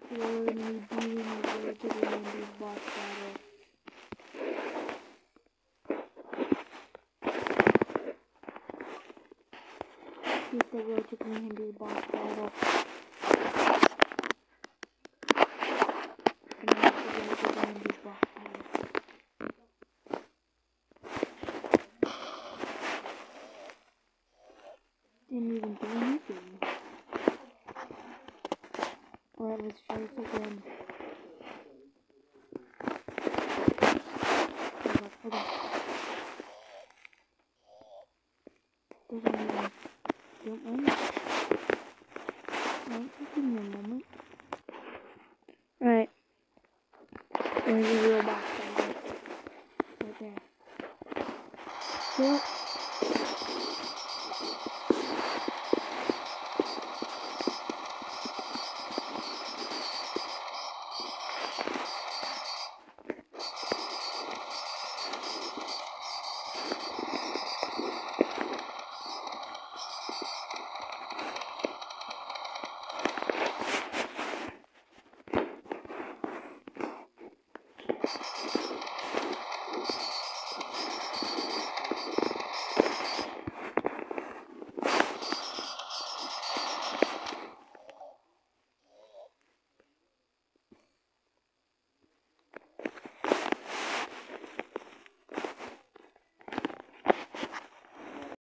We're going to be beating our way to the Randy's boss battle. Beat the road to the Randy's boss battle. And that's the road to the Randy's boss battle. Didn't even do anything. Alright, let's try this again. Hold on. Doesn't even don't mind. Alright, just give me a moment. Alright. We're gonna